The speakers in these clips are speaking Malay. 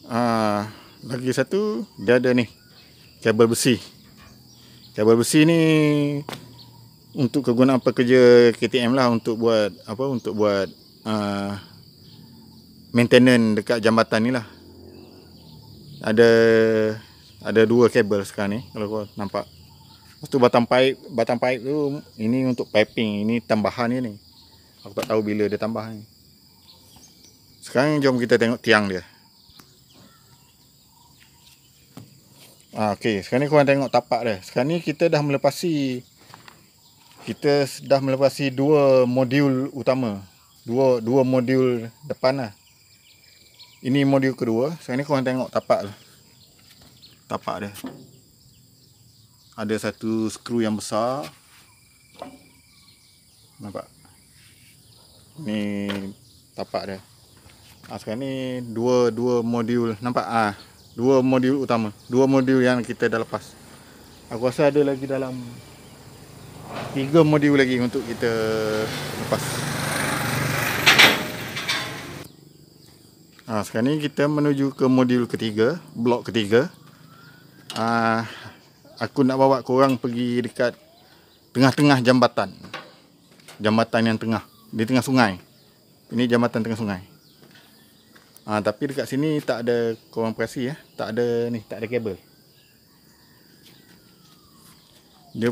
Lagi satu, dia ada ni kabel besi. Kabel besi ni untuk kegunaan pekerja KTM lah, untuk buat apa, untuk buat maintenance dekat jambatan ni lah. Ada dua kabel sekarang ni, kalau kau nampak. Lepas tu batang pipe tu, ini untuk piping, ini tambahan ni. Aku tak tahu bila dia tambah ni. Sekarang jom kita tengok tiang dia. Okey, sekarang ni korang tengok tapak dia. Sekarang ni kita dah melepasi dua modul utama. Dua modul depan lah. Ini modul kedua. Sekarang ni korang tengok tapak dia. Ada satu skru yang besar. Nampak? Ni tapak dia. Sekarang ni dua modul. Nampak? Dua modul utama. Dua modul yang kita dah lepas. Aku rasa ada lagi dalam 3 modul lagi untuk kita lepas. Sekarang ni kita menuju ke modul ketiga, blok ketiga. Aku nak bawa korang pergi dekat tengah-tengah jambatan. Jambatan yang tengah, di tengah sungai. Ini jambatan tengah sungai. Tapi dekat sini tak ada, korang perhati tak ada kabel. Dia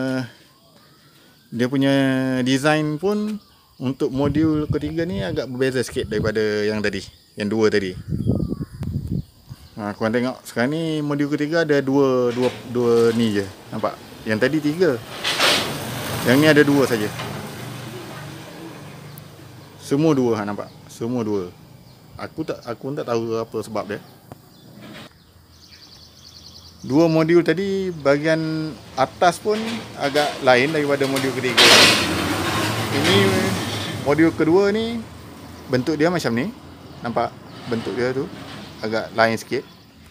punya design pun untuk modul ketiga ni agak berbeza sikit daripada yang tadi, yang dua tadi. Korang tengok sekarang ni modul ketiga ada dua ni je. Nampak? Yang tadi 3. Yang ni ada 2 saja. Semua 2, nampak? Semua 2. Aku pun tak tahu apa sebab dia. 2 modul tadi, bahagian atas pun agak lain daripada modul ketiga. Ini modul kedua ni, bentuk dia macam ni. Nampak? Bentuk dia tu agak lain sikit.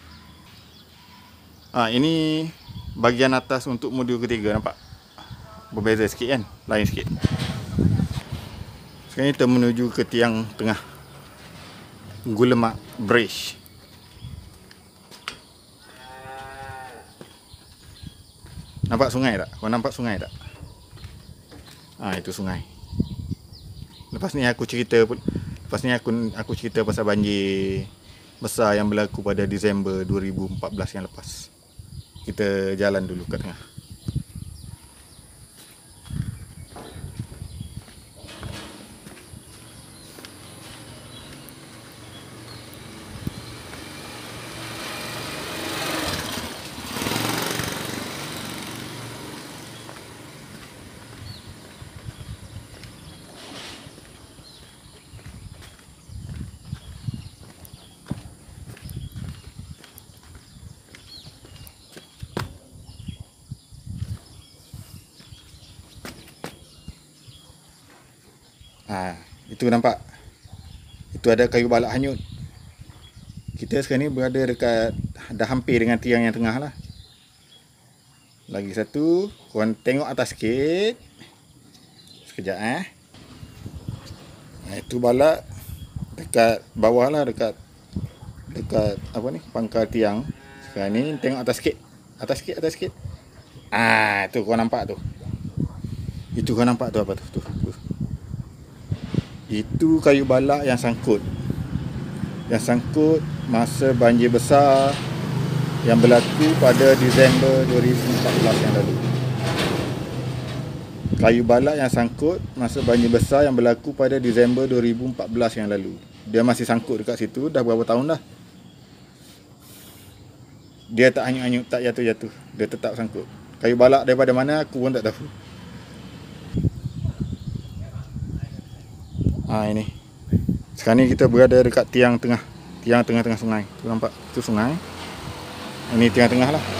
Ini bahagian atas untuk modul ketiga, nampak? Berbeza sikit kan? Lain sikit. Sekarang kita menuju ke tiang tengah, Guillemard Bridge. Nampak sungai tak? Kau nampak sungai tak? Itu sungai. Lepas ni aku cerita pasal banjir besar yang berlaku pada Disember 2014 yang lepas. Kita jalan dulu kat tengah. Itu nampak? Itu ada kayu balak hanyut. Kita sekarang ni berada dekat, dah hampir dengan tiang yang tengah lah. Lagi satu, korang tengok atas sikit. Sekejap itu balak dekat bawah lah, dekat apa ni, pangkal tiang. Sekarang ni tengok atas sikit. Atas sikit. Tu kau nampak tu. Itu kau nampak tu apa tu? Itu kayu balak yang sangkut. Yang sangkut masa banjir besar yang berlaku pada Disember 2014 yang lalu. Kayu balak yang sangkut masa banjir besar yang berlaku pada Disember 2014 yang lalu. Dia masih sangkut dekat situ dah berapa tahun dah. Dia tak hanyut-hanyut, tak jatuh-jatuh. Dia tetap sangkut. Kayu balak daripada mana aku pun tak tahu. Ini. Sekarang ni kita berada dekat tiang tengah sungai. Tu nampak? Itu sungai. Ini tiang tengah lah.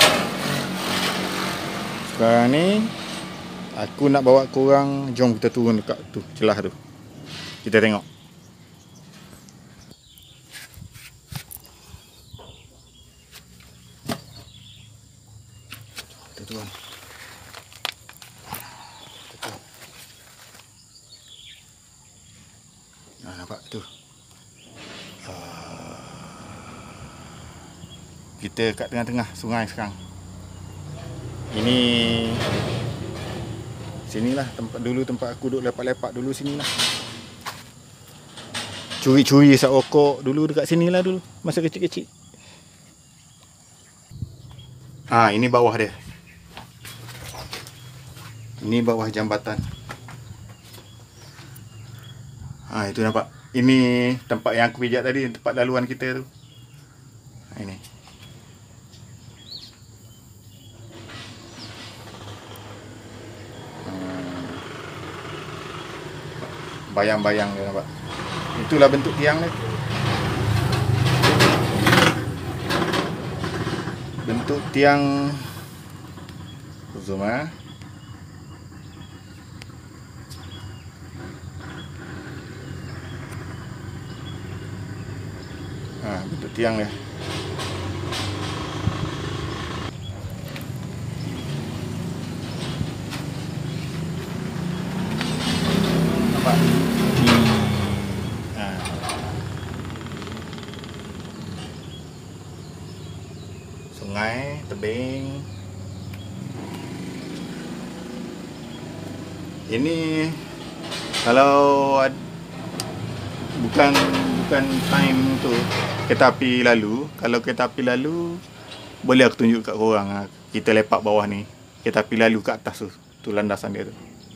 Sekarang ni aku nak bawa korang, jom kita turun dekat tu, celah tu. Kita tengok. Kita turun. Nampak tu. Kita kat tengah-tengah sungai sekarang. Ini sinilah tempat aku duduk lepak-lepak dulu, sinilah. Curi-curi isap rokok dulu dekat sinilah dulu masa kecil-kecil. Ini bawah dia. Ini bawah jambatan. Itu nampak. Ini tempat yang aku pijak tadi, tempat laluan kita tu. Ini. Bayang-bayang dia nampak. Itulah bentuk tiang dia. Bentuk tiang zoom bentuk tiang dia. Nampak? Sungai, tebing. Ini kalau bukan time untuk kereta api lalu. Kalau kereta api lalu, boleh aku tunjuk kat korang. Kita lepak bawah ni. Kereta api lalu kat atas tu. Tu landasan dia tu.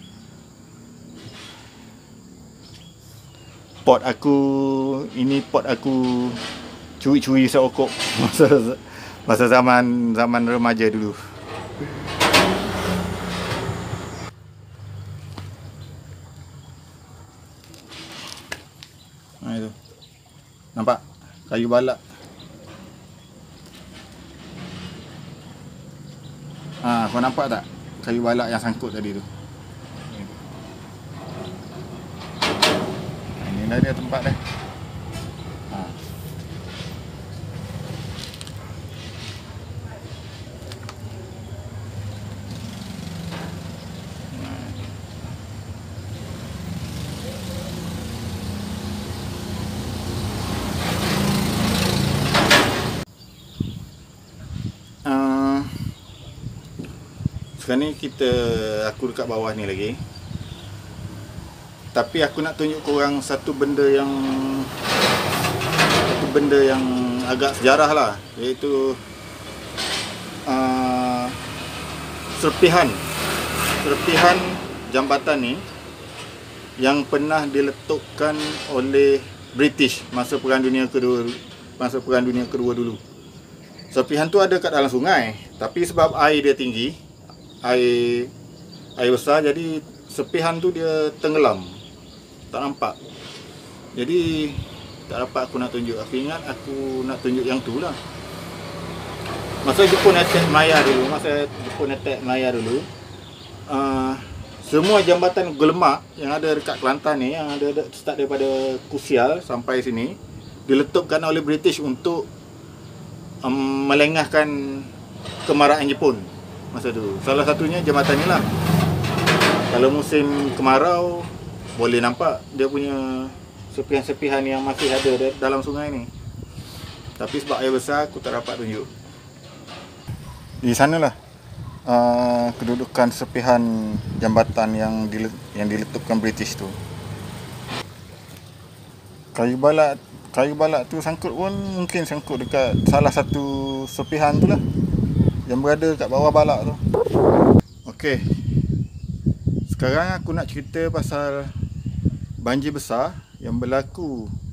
Ini pot aku curi-curi isap rokok masa zaman remaja dulu. Itu. Nampak? Kayu balak. Kau nampak tak? Kayu balak yang sangkut tadi tu. Inilah dia tempat dia. Sekarang ni aku dekat bawah ni lagi. Tapi aku nak tunjuk korang satu benda yang agak sejarah lah, iaitu serpihan jambatan ni yang pernah diletupkan oleh British masa Perang Dunia Kedua dulu. Serpihan tu ada kat dalam sungai, tapi sebab air dia tinggi, air besar, jadi serpihan tu dia tenggelam, tak nampak. Jadi tak dapat aku nak tunjuk. Aku ingat aku nak tunjuk yang tu lah. Masa Jepun attack Malaya dulu, semua jambatan Guillemard yang ada dekat Kelantan ni, yang ada start daripada Kusial sampai sini, diletupkan oleh British untuk melengahkan kemarahan Jepun masa tu. Salah satunya jambatan ni lah. Kalau musim kemarau, boleh nampak dia punya serpihan-serpihan yang masih ada dalam sungai ni. Tapi sebab air besar, aku tak dapat tunjuk. Di sanalah kedudukan serpihan jambatan yang diletupkan British tu. Kayu balak tu sangkut pun mungkin sangkut dekat salah satu serpihan tu lah, yang berada kat bawah balak tu. Okey. Sekarang aku nak cerita pasal banjir besar yang berlaku